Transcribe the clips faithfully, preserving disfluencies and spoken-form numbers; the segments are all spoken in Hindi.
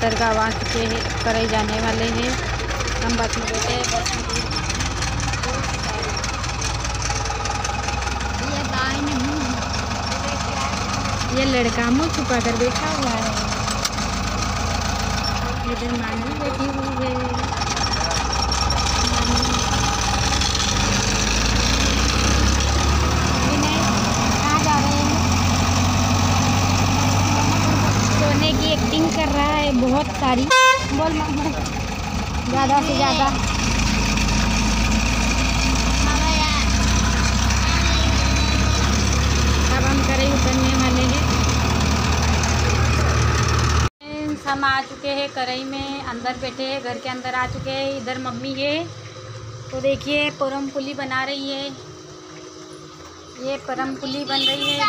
उतर कर आ चुके हैं, करे जाने वाले हैं। हम बस में बैठे हैं, बस में ये लड़का मुँह छुपा कर बैठा हुआ है। इधर मानी बैठी हुई है। कहाँ जा रहे हैं? सोने की एक्टिंग कर रहा है बहुत सारी। बोल मामा ज़्यादा से ज़्यादा। अब हम करें उतरने वाले हैं। हम आ चुके हैं कढ़ाई में, अंदर बैठे हैं, घर के अंदर आ चुके हैं। इधर मम्मी है तो देखिए परम पुली बना रही है। ये परम पुली बन रही है,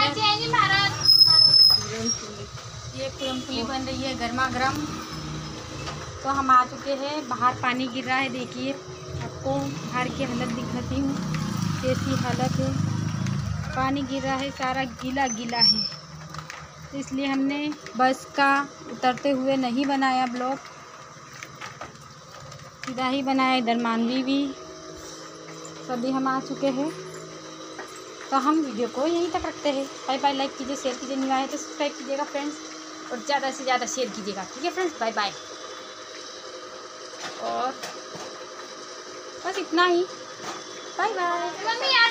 ये परम पुली बन रही है गर्मा गर्म। तो हम आ चुके हैं, बाहर पानी गिर रहा है। देखिए आपको बाहर की हालत दिखाती हूँ कैसी हालत है। पानी गिर रहा है, सारा गीला गीला है। इसलिए हमने बस का उतरते हुए नहीं बनाया ब्लॉग, सीधा ही बनाया। इधर मानवी भी सभी हम आ चुके हैं। तो हम वीडियो को यहीं तक रखते हैं। Bye bye. लाइक कीजिए, शेयर कीजिए, न्यू आए तो सब्सक्राइब कीजिएगा फ्रेंड्स, और ज़्यादा से ज़्यादा शेयर कीजिएगा। ठीक है फ्रेंड्स, बाय बाय। और बस इतना ही, बाय बाय।